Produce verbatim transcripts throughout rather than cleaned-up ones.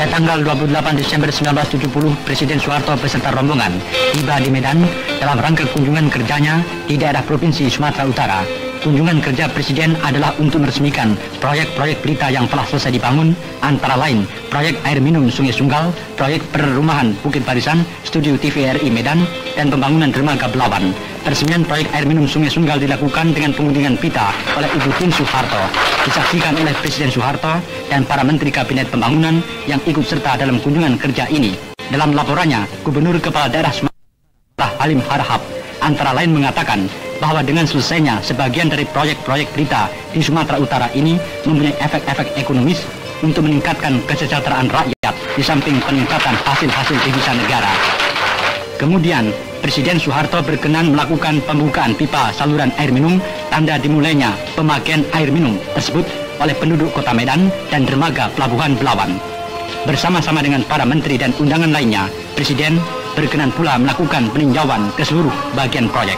Pada tanggal dua puluh delapan Desember seribu sembilan ratus tujuh puluh, Presiden Soeharto beserta rombongan tiba di Medan dalam rangka kunjungan kerjanya di daerah Provinsi Sumatera Utara. Kunjungan kerja Presiden adalah untuk meresmikan proyek-proyek pelita yang telah selesai dibangun, antara lain proyek air minum Sungai Sunggal, proyek perumahan Bukit Barisan, studio T V R I Medan, dan pembangunan dermaga Belawan. Peresmian proyek air minum Sungai Sunggal dilakukan dengan pengguntingan pita oleh Ibu Tun Soeharto, disaksikan oleh Presiden Soeharto dan para Menteri Kabinet Pembangunan yang ikut serta dalam kunjungan kerja ini. Dalam laporannya, Gubernur Kepala Daerah Sumatera Halim Harahap antara lain mengatakan bahwa dengan selesainya sebagian dari proyek-proyek pelita di Sumatera Utara ini mempunyai efek-efek ekonomis untuk meningkatkan kesejahteraan rakyat di samping peningkatan hasil-hasil devisa negara. Kemudian, Presiden Soeharto berkenan melakukan pembukaan pipa saluran air minum tanda dimulainya pemakaian air minum tersebut oleh penduduk Kota Medan dan dermaga Pelabuhan Belawan. Bersama-sama dengan para menteri dan undangan lainnya, Presiden berkenan pula melakukan peninjauan ke seluruh bagian proyek.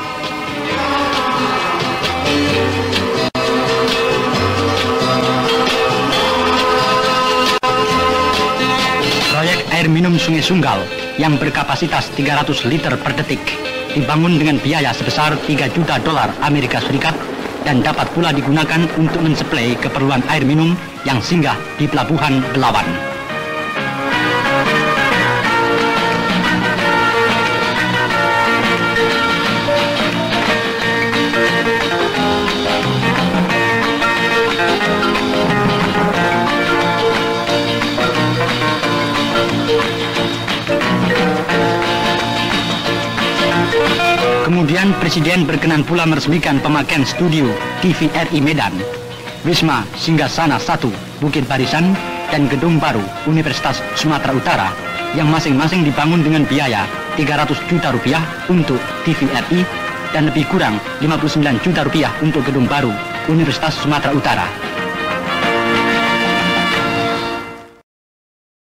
Proyek air minum Sungai Sunggal yang berkapasitas tiga ratus liter per detik dibangun dengan biaya sebesar tiga juta dolar Amerika Serikat dan dapat pula digunakan untuk mensuplai keperluan air minum yang singgah di Pelabuhan Belawan. Kemudian Presiden berkenan pula meresmikan pemakaian studio T V R I Medan, Wisma Singgasana satu Bukit Barisan, dan Gedung Baru Universitas Sumatera Utara yang masing-masing dibangun dengan biaya tiga ratus juta rupiah untuk T V R I dan lebih kurang lima puluh sembilan juta rupiah untuk Gedung Baru Universitas Sumatera Utara.